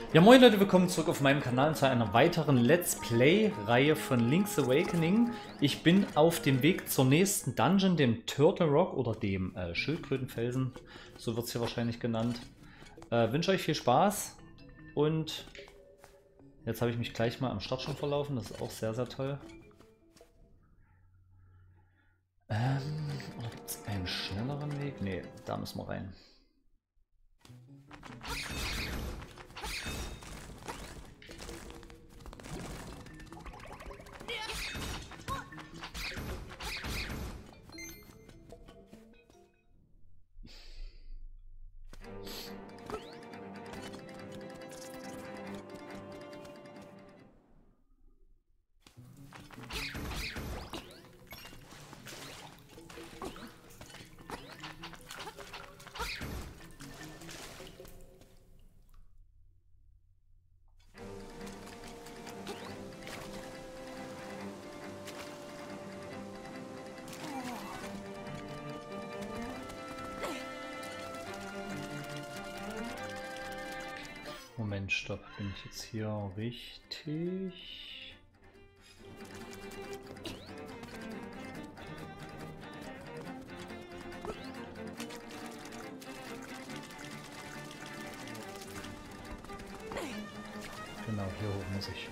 Ja, moin Leute, willkommen zurück auf meinem Kanal zu einer weiteren Let's Play-Reihe von Link's Awakening. Ich bin auf dem Weg zur nächsten Dungeon, dem Turtle Rock oder dem Schildkrötenfelsen, so wird es hier wahrscheinlich genannt. Wünsche euch viel Spaß und jetzt habe ich mich gleich mal am Start schon verlaufen, das ist auch sehr, sehr toll. Oder gibt es einen schnelleren Weg? Ne, da müssen wir rein. Moment, stopp. Bin ich jetzt hier richtig? Genau, hier hoch muss ich.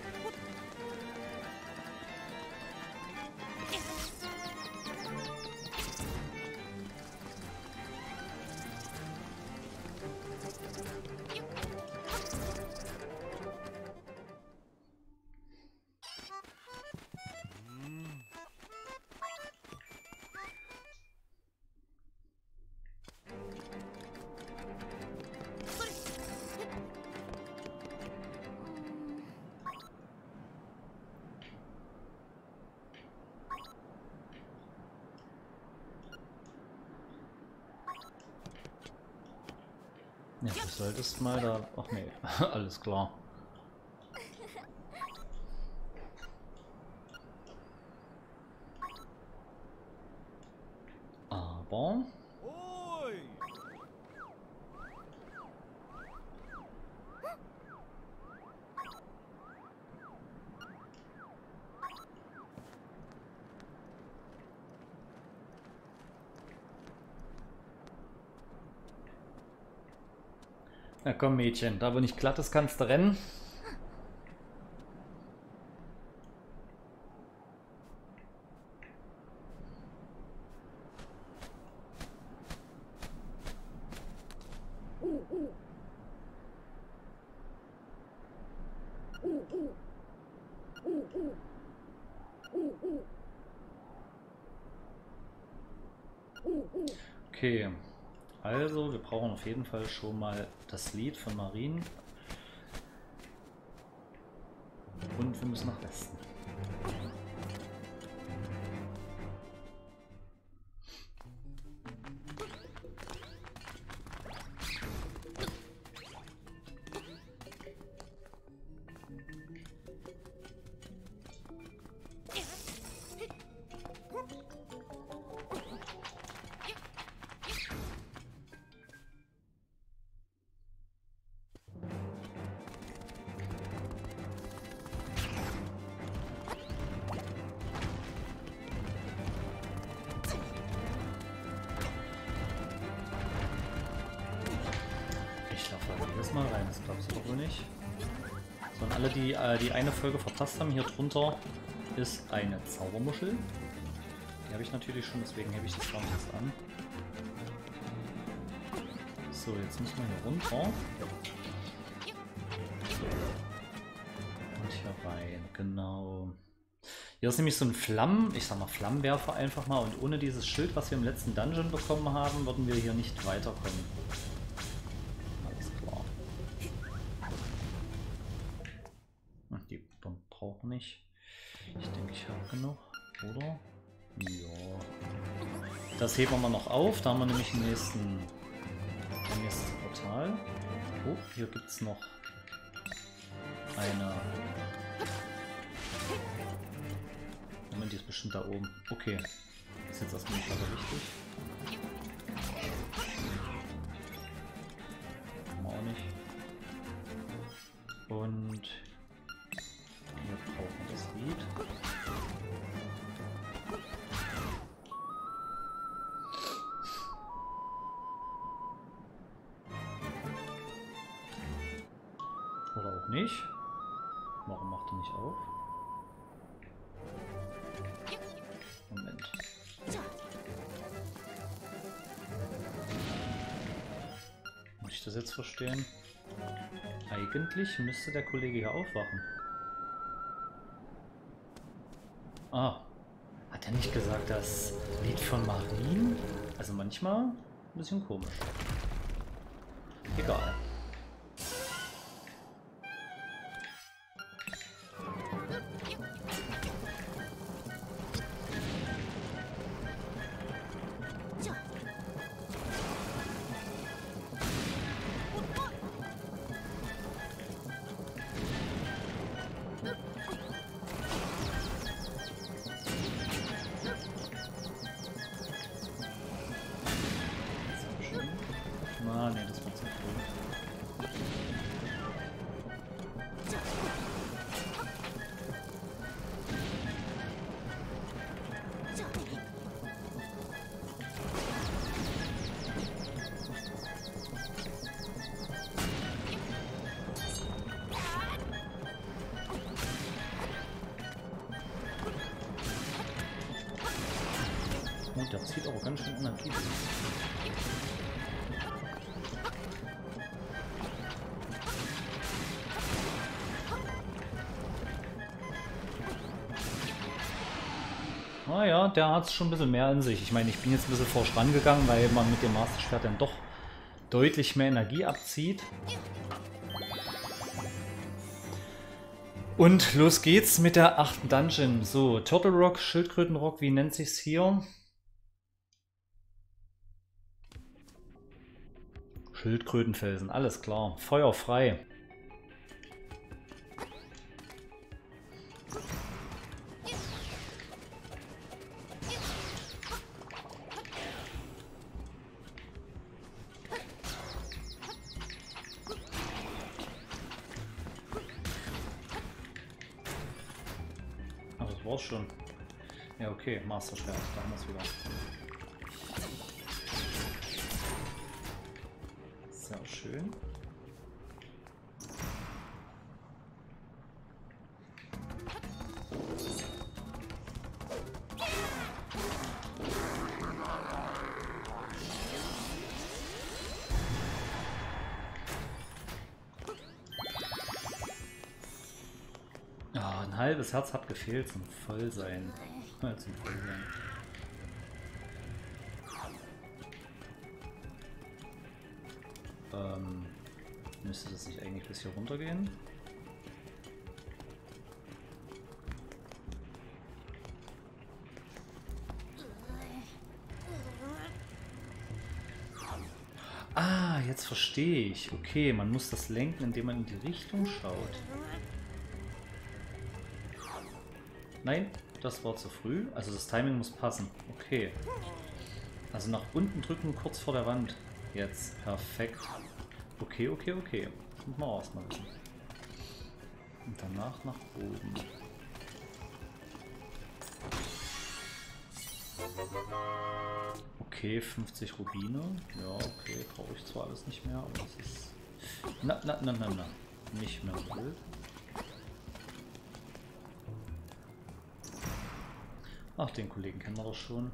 Ja, du solltest mal da... Ach nee, alles klar. Aber... Na komm Mädchen, da wo nicht glatt ist, kannst du rennen. Okay, also wir brauchen auf jeden Fall schon mal das Lied von Marine. Und wir müssen nach Westen. Mal rein, das glaubst du doch wohl nicht. So, und alle, die die eine Folge verpasst haben, hier drunter ist eine Zaubermuschel. Die habe ich natürlich schon, deswegen hebe ich das gar nicht erst an. So, jetzt müssen wir hier runter. Und hier rein, genau. Hier ist nämlich so ein ich sag mal Flammenwerfer einfach mal, und ohne dieses Schild, was wir im letzten Dungeon bekommen haben, würden wir hier nicht weiterkommen. Brauche nicht. Ich denke, ich habe genug, oder? Ja. Das heben wir mal noch auf. Da haben wir nämlich ein nächstes Portal. Oh, hier gibt es noch eine. Moment, die ist bestimmt da oben. Okay. Ist jetzt erstmal nicht weiter wichtig. Haben wir auch nicht. Und hier brauchen wir das Lied. Oder auch nicht. Warum macht er nicht auf? Moment. Muss ich das jetzt verstehen? Eigentlich müsste der Kollege hier aufwachen. Ah, hat er nicht gesagt, das Lied von Marien? Also manchmal ein bisschen komisch. Egal. Ah, nee, das war zu früh. Und der zieht aber ganz schön Energie. Naja, der hat es schon ein bisschen mehr in sich. Ich meine, ich bin jetzt ein bisschen forsch rangegangen, weil man mit dem Master Schwert dann doch deutlich mehr Energie abzieht. Und los geht's mit der 8. Dungeon. So, Turtle Rock, Schildkrötenrock, wie nennt sich's hier? Schildkrötenfelsen, alles klar. Feuer frei. War's schon. Ja, okay, Master Schwert, da haben wir es wieder. Sehr schön. Ah, ein halbes Herz hat gefehlt zum Vollsein. Ja, zum Vollsein. Müsste das nicht eigentlich bis hier runtergehen? Ah, jetzt verstehe ich. Okay, man muss das lenken, indem man in die Richtung schaut. Nein, das war zu früh. Also das Timing muss passen. Okay. Also nach unten drücken, kurz vor der Wand. Jetzt. Perfekt. Okay, okay, okay. Das muss man auch erstmal wissen. Und danach nach oben. Okay, 50 Rubine. Ja, okay, brauche ich zwar alles nicht mehr, aber das ist... Na. Nicht mehr so wild. Ach, den Kollegen kennen wir doch schon.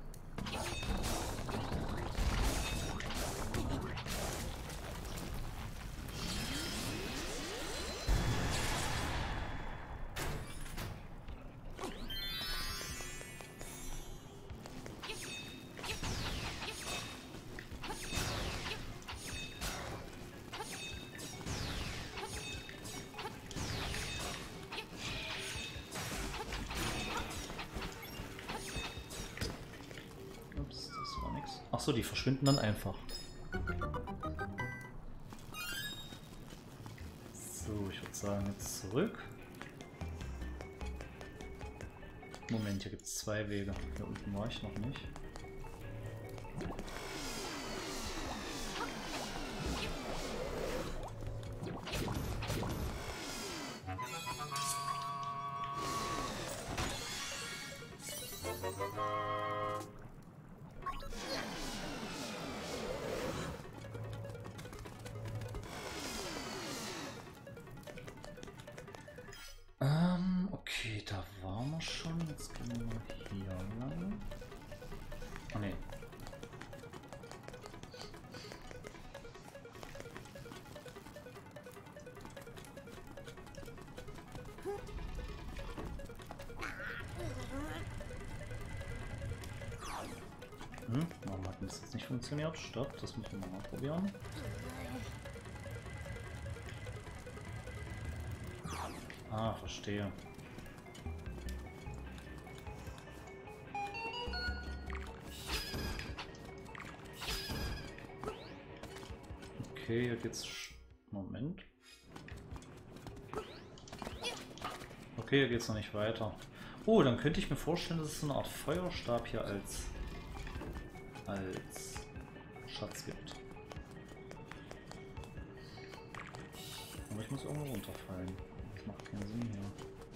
Achso, die verschwinden dann einfach. So, ich würde sagen, jetzt zurück. Moment, hier gibt es zwei Wege. Hier unten war ich noch nicht. Wenn das jetzt nicht funktioniert, stopp, das müssen wir mal probieren. Ah, verstehe. Okay, hier geht's... Moment. Okay, hier geht's noch nicht weiter. Oh, dann könnte ich mir vorstellen, dass es so eine Art Feuerstab hier als Schatz gibt. Aber ich muss irgendwo runterfallen. Das macht keinen Sinn hier.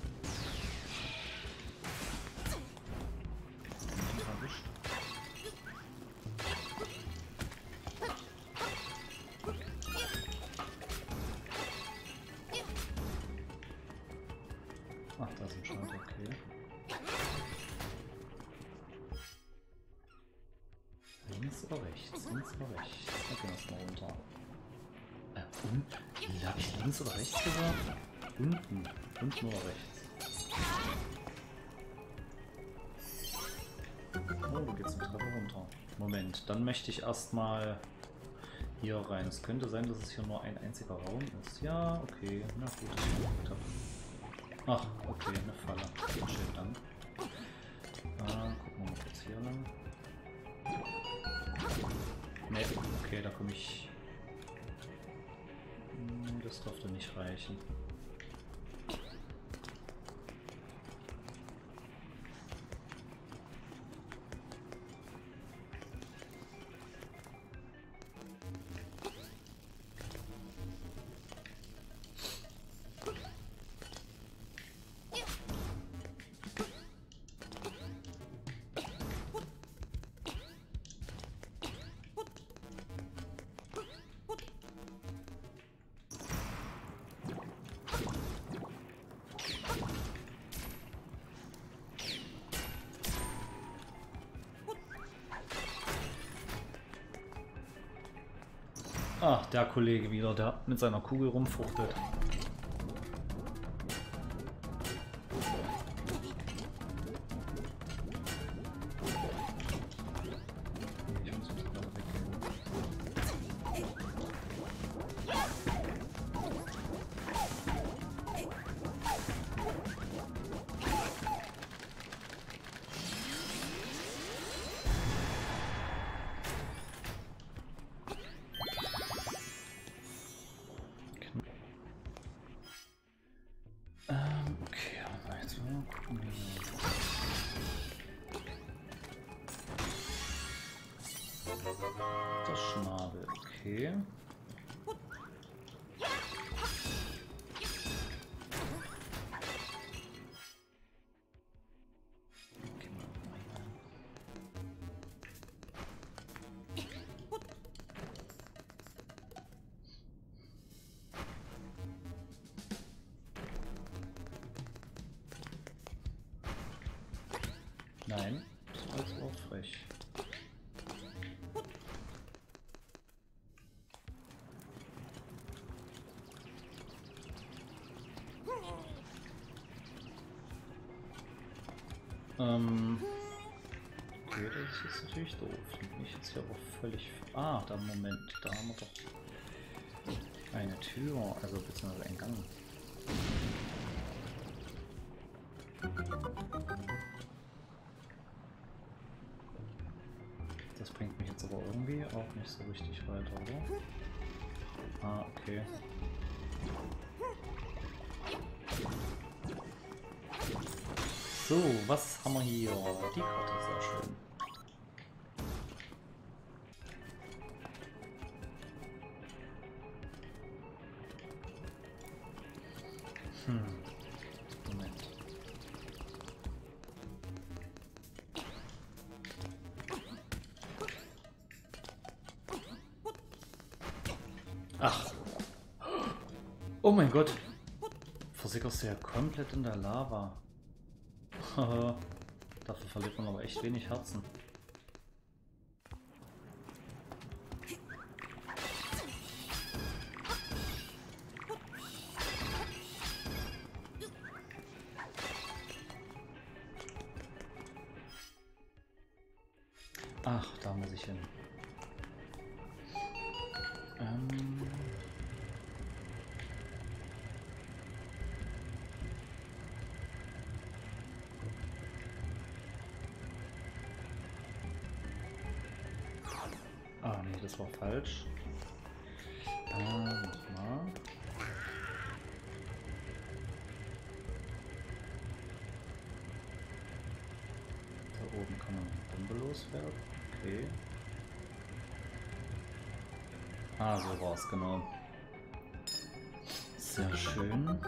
Erwischt. Ach, da ist ein Schalter, okay. Links oder rechts? Links oder rechts? Da gehen wir erstmal runter. Habe ich links oder rechts gesagt? Unten. Unten oder rechts? Oh, da geht's eine Treppe runter. Moment, dann möchte ich erstmal hier rein. Es könnte sein, dass es hier nur ein einziger Raum ist. Ja, okay. Na gut, dass ich geguckt habe. Ach, okay, eine Falle. Schönen Dank. Gucken wir mal kurz hier lang. Ne, okay, da komme ich... Das dürfte nicht reichen. Ach, der Kollege wieder, der mit seiner Kugel rumfuchtelt. Ich muss mich gerade weggehen. Okay, aber jetzt mal gucken. Das Schnabel, okay. Nein, das ist auch frech. Okay, das ist natürlich doof. Dann bin ich jetzt hier aber völlig... Ah, da Moment, da haben wir doch eine Tür, also beziehungsweise einen Gang. Das bringt mich jetzt aber irgendwie auch nicht so richtig weiter, oder? Ah, okay. So, was haben wir hier? Die Karte, sehr schön. Moment. Ach. Oh mein Gott. Versickerst du ja komplett in der Lava. Dafür verliert man aber echt wenig Herzen. Ach, da muss ich hin. Ah, nee, das war falsch. Nochmal. Da oben kann man eine Bombe loswerden. Okay. Ah, so war es, genau. Sehr schön.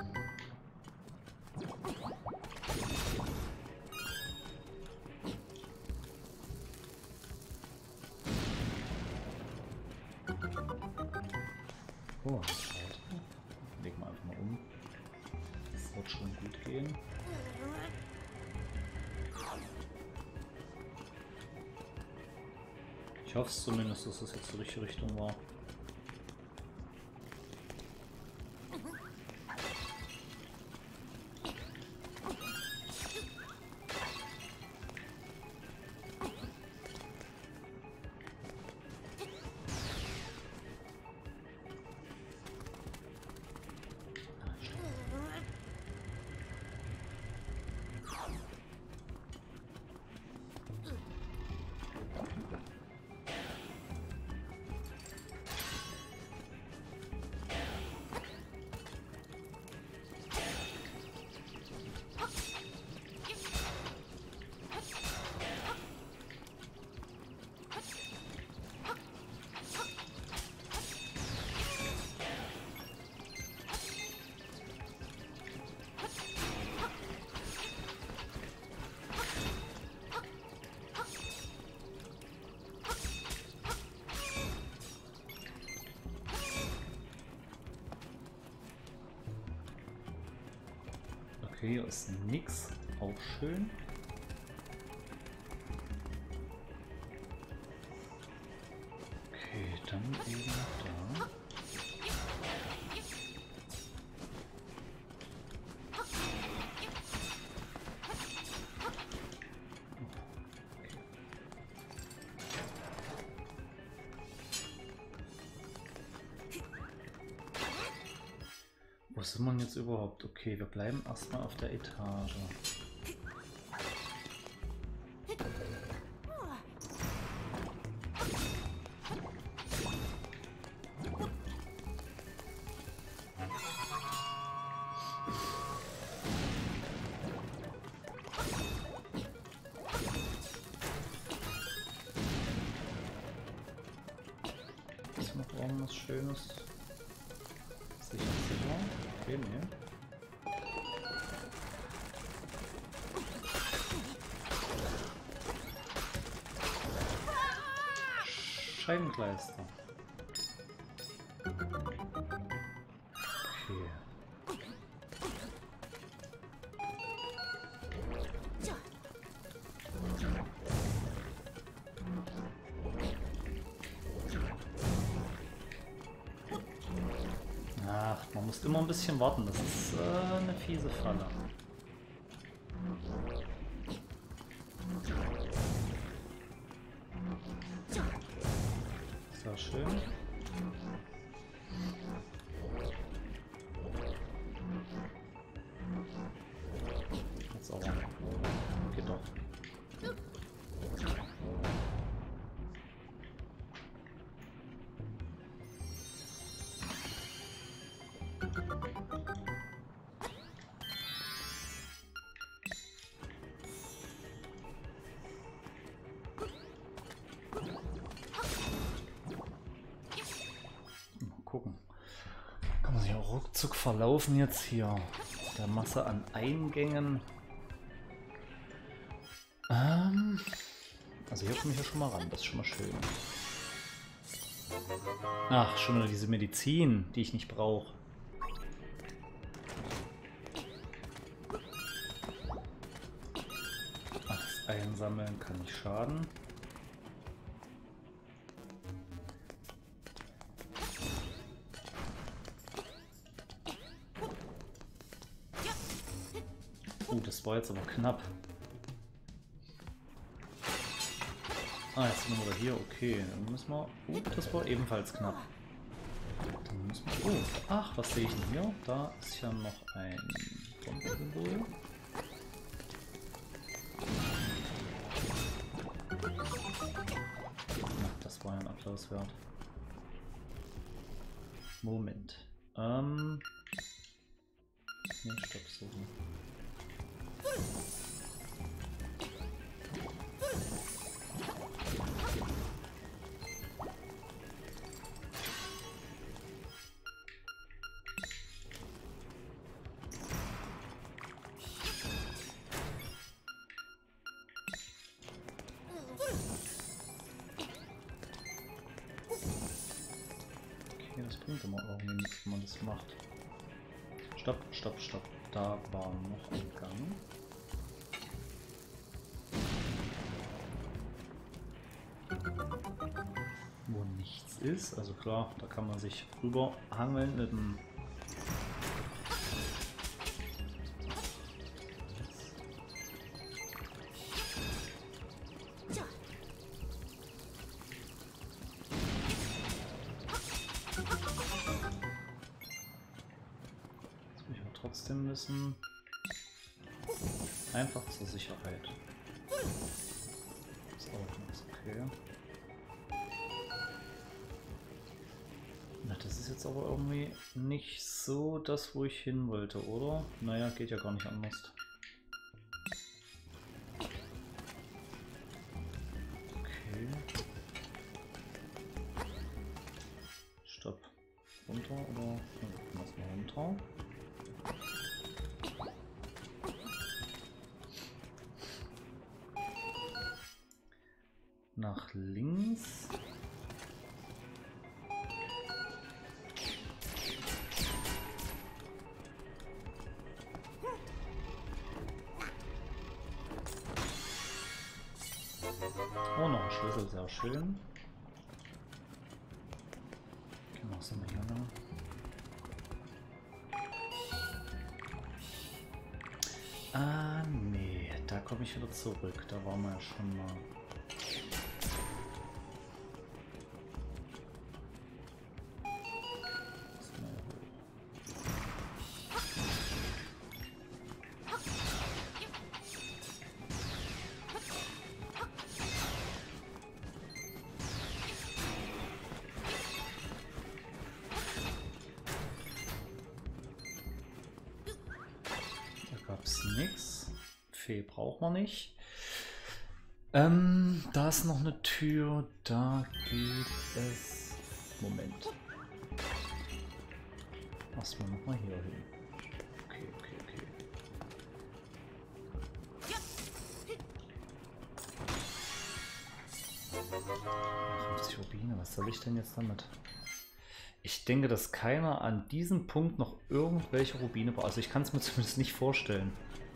Oh, scheiße. Legen wir einfach mal um. Das wird schon gut gehen. Ich hoffe es zumindest, dass das jetzt die richtige Richtung war. Okay, hier ist nix. Auch schön. Okay, dann eben da. Wo sind wir jetzt überhaupt? Okay, wir bleiben erstmal auf der Etage. Ist noch irgendwas Schönes? Sicher. Okay, ne. Scheibenkleister. Okay. Ach, man muss immer ein bisschen warten. Das ist eine fiese Falle. Sehr schön. Jetzt aber. Geht doch. Gucken. Kann man sich auch ruckzuck verlaufen jetzt hier. Der Masse an Eingängen. Also hier komme ich ja schon mal ran, das ist schon mal schön. Ach, schon wieder diese Medizin, die ich nicht brauche. Ach, das Einsammeln kann nicht schaden. Das war jetzt aber knapp. Ah, jetzt sind wir wieder hier. Okay, dann müssen wir... das war ebenfalls knapp. Dann müssen wir... Oh, ach, was sehe ich denn hier? Da ist ja noch ein Bombensymbol. Das war ja ein Applaus wert. Moment. Ne, stopp, so. Das bringt immer irgendwie nichts, wenn man das macht. Stopp, stopp, stopp. Da war noch ein Gang. Wo nichts ist. Also klar, da kann man sich rüber hangeln mit dem... Trotzdem müssen. Einfach zur Sicherheit. Ist auch nichts, okay. Na, das ist jetzt aber irgendwie nicht so das, wo ich hin wollte, oder? Naja, geht ja gar nicht anders. Okay. Stopp. Runter oder? Ja, lass mal runter. Nach links. Oh, noch ein Schlüssel, sehr schön. Okay, was sind wir hier noch? Ah, nee, da komme ich wieder zurück. Da waren wir ja schon mal. Nix. Fee braucht man nicht. Da ist noch eine Tür. Da geht es. Moment. Erstmal nochmal hier hin. Okay, okay, okay. 50 Rubine, was soll ich denn jetzt damit? Ich denke, dass keiner an diesem Punkt noch irgendwelche Rubine braucht. Also ich kann es mir zumindest nicht vorstellen.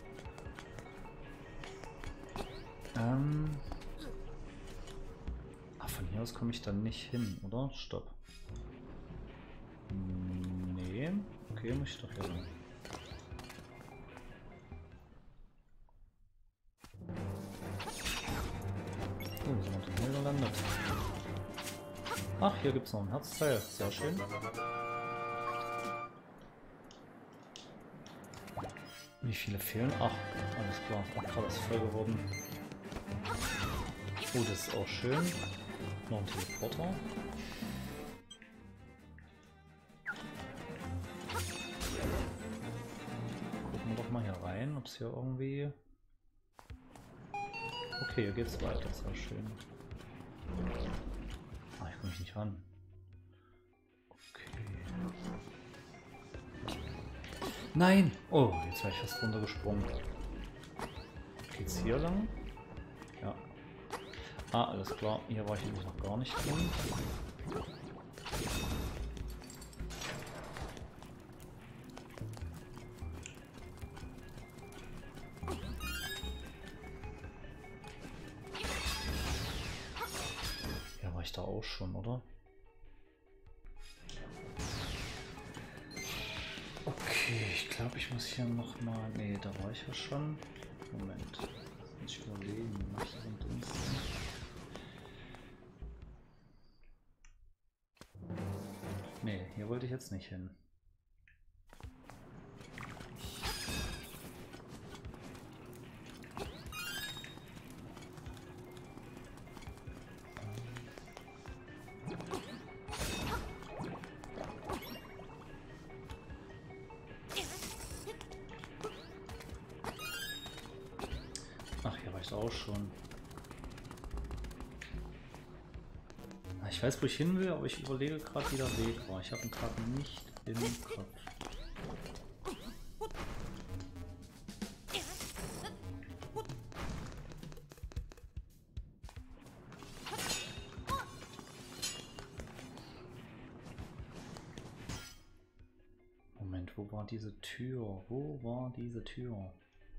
Von hier aus komme ich dann nicht hin, oder? Stopp. Nee. Okay, muss ich doch hier lang. Oh, wir sind hier gelandet. Ach, hier gibt es noch ein Herzteil. Sehr schön. Wie viele fehlen? Ach, alles klar. Gerade ist voll geworden. Oh, das ist auch schön. Noch ein Teleporter. Gucken wir doch mal hier rein, ob es hier irgendwie... Okay, hier geht's weiter. Sehr schön. Ah, ich komme mich nicht ran. Okay. Nein! Oh, jetzt wäre ich fast runtergesprungen. Geht's hier lang? Ja. Ah, alles klar. Hier war ich nämlich noch gar nicht drin. Ja, war ich da auch schon, oder? Okay, ich glaube, ich muss hier noch mal... Nee, da war ich ja schon. Moment. Muss ich überlegen, was sind uns denn? Nee, hier wollte ich jetzt nicht hin. Ach, hier reicht auch schon. Ich weiß, wo ich hin will, aber ich überlege gerade, wie der Weg war. Ich habe ihn gerade nicht im Kopf. Moment, wo war diese Tür? Wo war diese Tür?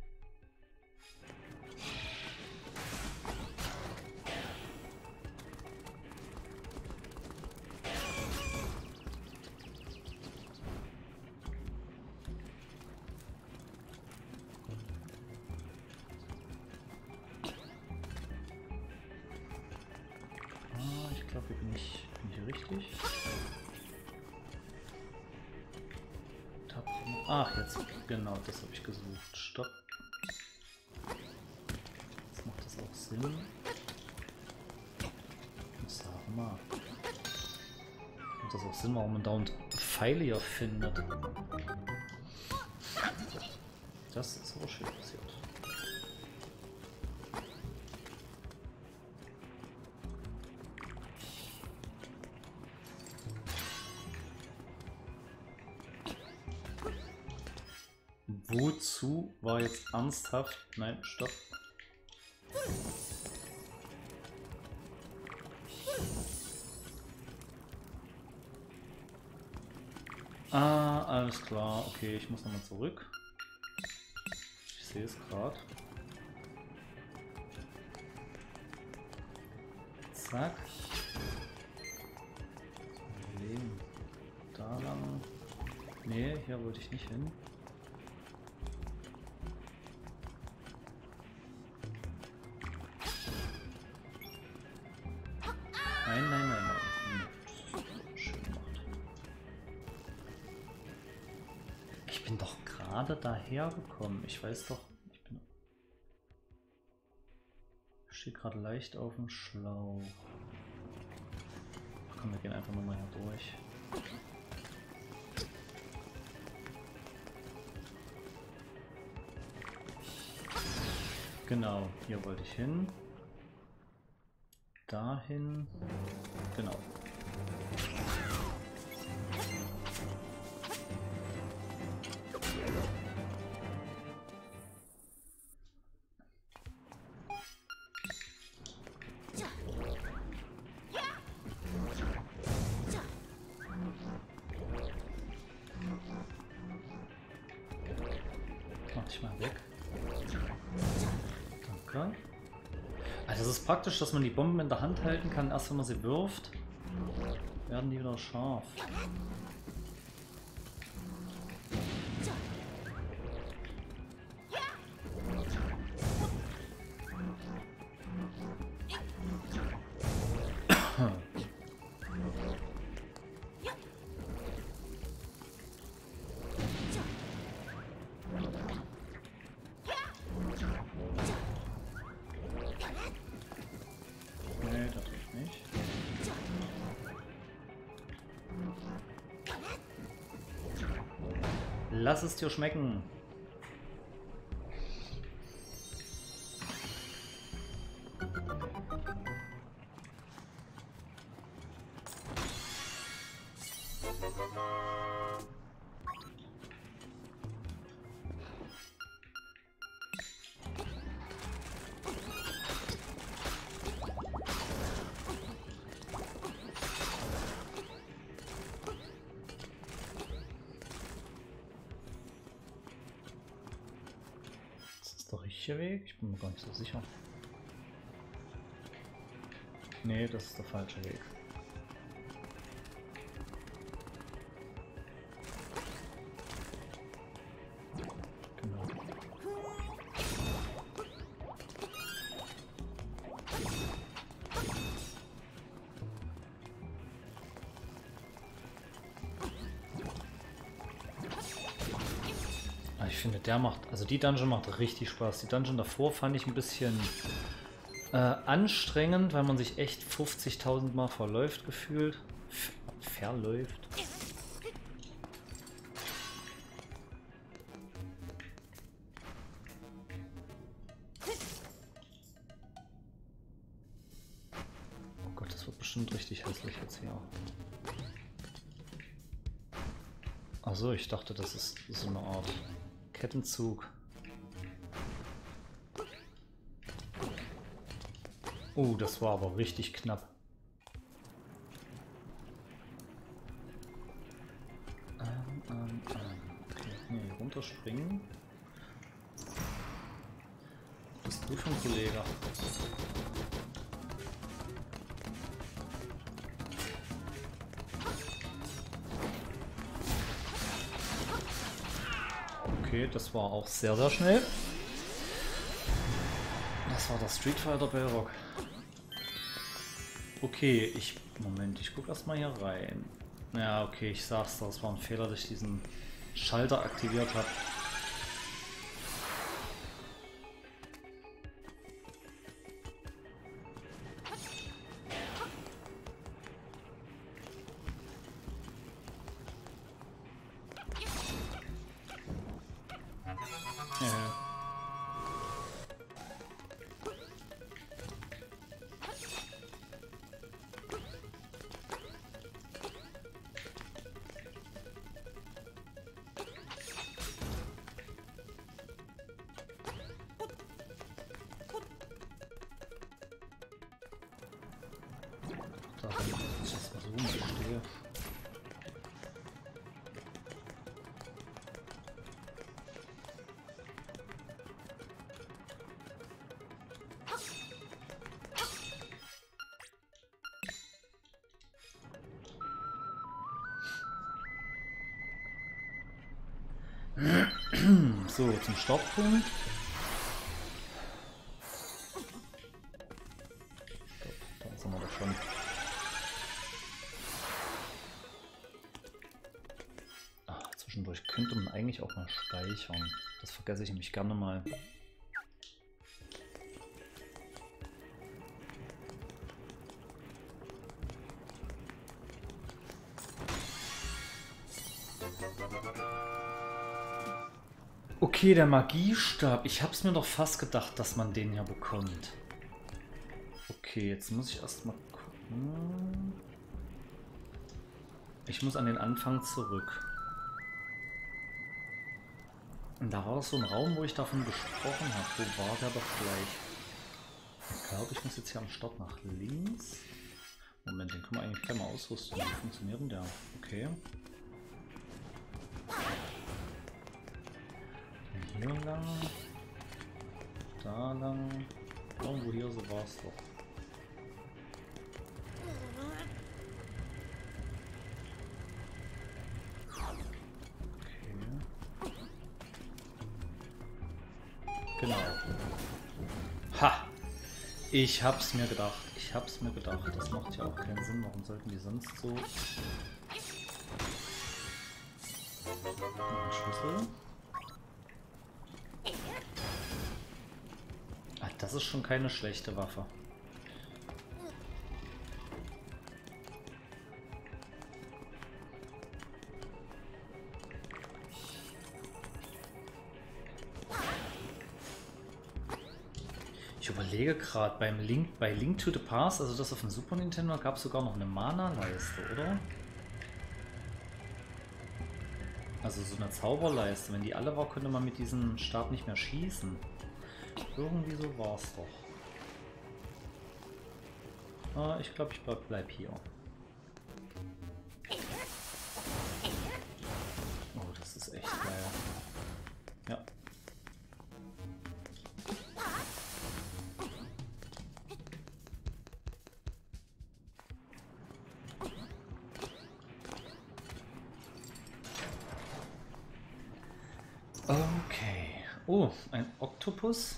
Ich glaube, hier bin ich hier richtig. Ach, jetzt, genau, das habe ich gesucht. Stopp. Jetzt macht das auch Sinn. Ich sage mal. Macht das auch Sinn, warum man dauernd Pfeile hier findet. Das ist aber schön passiert. Wozu war jetzt ernsthaft? Nein, stopp. Ah, alles klar. Okay, ich muss nochmal zurück. Ich sehe es gerade. Zack. Überlegen. Da lang. Nee, hier wollte ich nicht hin. Nein, nein, nein, nein. Schön gemacht. Ich bin doch gerade daher gekommen. Ich weiß doch, ich stehe gerade leicht auf dem Schlauch. Ach komm, wir gehen einfach nochmal hier durch. Genau, hier wollte ich hin. Dahin. Genau. Mach dich mal weg. Danke. Also es ist praktisch, dass man die Bomben in der Hand halten kann. Erst wenn man sie wirft, werden die wieder scharf. Nee, das tue ich nicht. Lass es dir schmecken. Der richtige Weg? Ich bin mir gar nicht so sicher. Nee, das ist der falsche Weg. Genau. finde, der macht, also die Dungeon macht richtig Spaß. Die Dungeon davor fand ich ein bisschen anstrengend, weil man sich echt 50.000 Mal verläuft gefühlt. Verläuft. Oh Gott, das wird bestimmt richtig hässlich jetzt hier. Achso, ich dachte, das ist so eine Art Kettenzug. Oh, das war aber richtig knapp. Okay, nee, runterspringen. Was bist du für ein Kollege? Okay, das war auch sehr, sehr schnell. Das war der Street Fighter Bellrock. Okay, Moment, ich gucke erstmal hier rein. Ja, okay, ich sag's doch, es war ein Fehler, dass ich diesen Schalter aktiviert habe. Ich das mal so verstehe. So, zum Startpunkt. Da sind wir doch schon. Zwischendurch könnte man eigentlich auch mal speichern. Das vergesse ich nämlich gerne mal. Okay, der Magiestab. Ich hab's mir doch fast gedacht, dass man den ja bekommt. Okay, jetzt muss ich erstmal gucken. Ich muss an den Anfang zurück. Und da war doch so ein Raum, wo ich davon gesprochen habe. Wo war der doch gleich? Ich glaube, ich muss jetzt hier am Start nach links. Moment, den können wir eigentlich gleich mal ausrüsten. Wie funktioniert denn der? Okay. Hier lang. Da lang. Irgendwo hier, so war es doch. Genau. Ha! Ich hab's mir gedacht. Ich hab's mir gedacht. Das macht ja auch keinen Sinn. Warum sollten die sonst so... Noch ein Schlüssel. Ah, das ist schon keine schlechte Waffe. Ich überlege gerade, bei Link to the Past, also das auf dem Super Nintendo, gab es sogar noch eine Mana-Leiste, oder? Also so eine Zauberleiste. Wenn die alle war, könnte man mit diesem Stab nicht mehr schießen. Irgendwie so war es doch. Ah, ich glaube, ich bleib hier. Oh, das ist echt geil. Ja. Okay. Oh, ein Oktopus.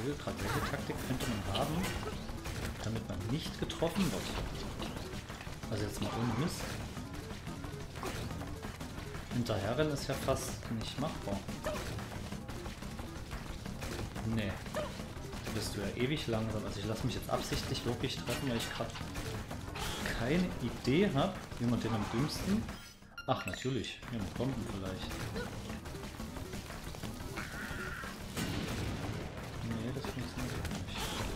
überlege gerade, welche Taktik könnte man haben, damit man nicht getroffen wird. Also jetzt mal ohne Mist. Hinterherrennen ist ja fast nicht machbar. Nee. Da bist du ja ewig langsam. Also ich lasse mich jetzt absichtlich wirklich treffen, weil ich gerade keine Idee habe, wie man den am dümmsten... Ach, natürlich. Ja, mit Bomben vielleicht. Nee, das funktioniert nicht.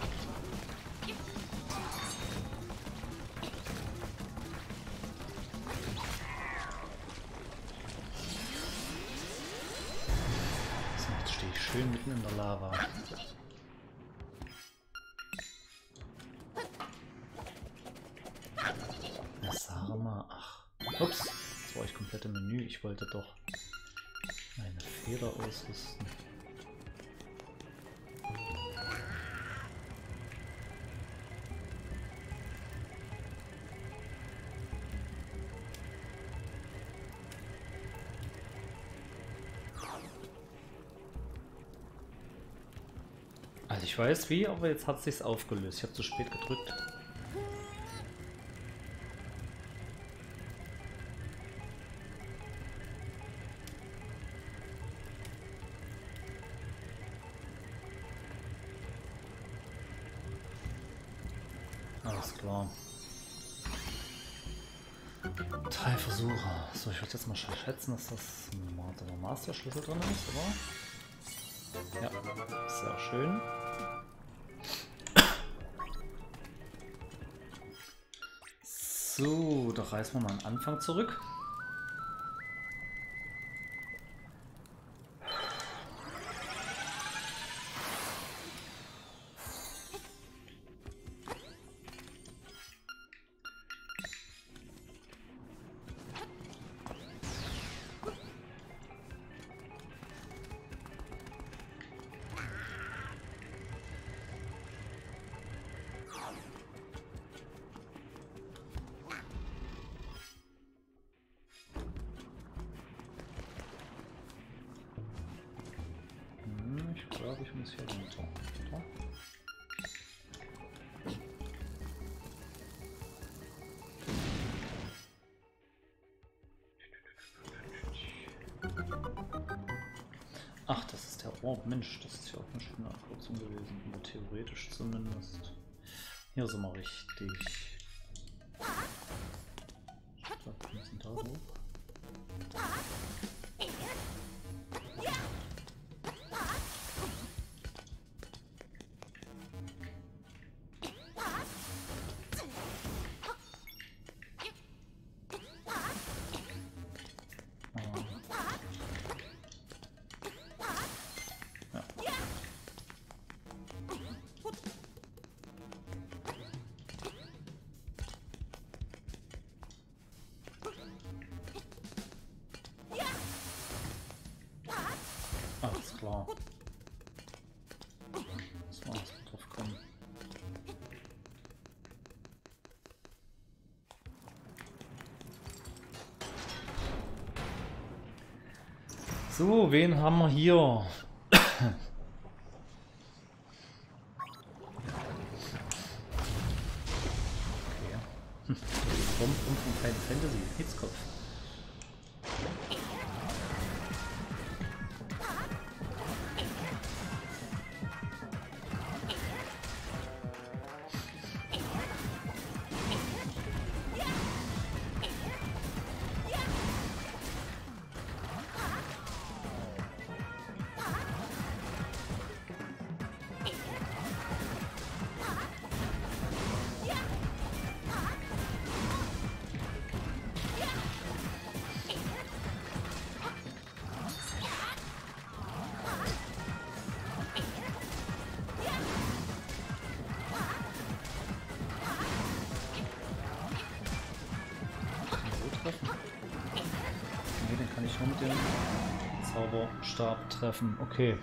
So, jetzt stehe ich schön mitten in der Lava. Na, sag mal. Ach, ups. Das war ich komplett im Menü. Ich wollte doch meine Feder ausrüsten. Also ich weiß wie, aber jetzt hat es sich aufgelöst. Ich habe zu spät gedrückt. Alles klar. 3 Versuche. So, ich würde jetzt mal schätzen, dass das der Master-Schlüssel drin ist, oder? Ja, sehr schön. So, da reißen wir mal am Anfang zurück. Ich glaube, ich muss hier runter. Oder? Ach, das ist der Orb. Mensch, das ist ja auch eine schöne Abkürzung gewesen. Oder theoretisch zumindest. Hier sind wir richtig. Ich glaube, wir müssen da hoch. Alles klar. Das war's, drauf kommen. So, wen haben wir hier? Okay. Bomben von Final Fantasy, Hitzkopf. Ne, den kann ich nur mit dem Zauberstab treffen. Okay.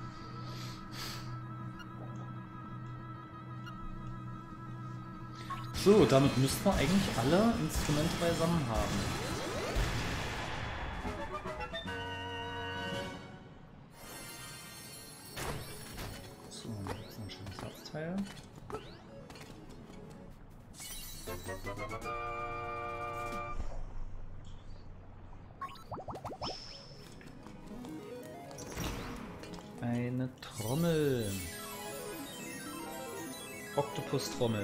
So, damit müssten wir eigentlich alle Instrumente beisammen haben. So. Eine Trommel. Oktopus-Trommel.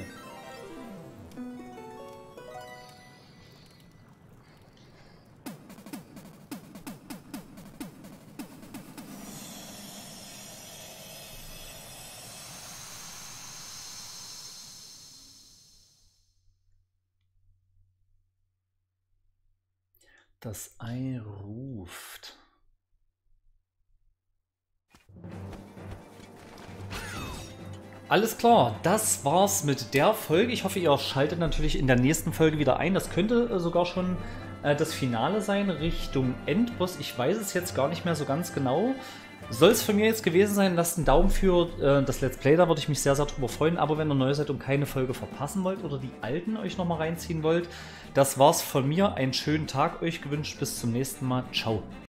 Das Ei ruft. Alles klar, das war's mit der Folge. Ich hoffe, ihr schaltet natürlich in der nächsten Folge wieder ein. Das könnte sogar schon das Finale sein, Richtung Endboss. Ich weiß es jetzt gar nicht mehr so ganz genau. Soll es von mir jetzt gewesen sein, lasst einen Daumen für das Let's Play, da würde ich mich sehr, sehr drüber freuen. Aber wenn ihr neu seid und keine Folge verpassen wollt oder die alten euch nochmal reinziehen wollt, das war's von mir. Einen schönen Tag euch gewünscht. Bis zum nächsten Mal. Ciao.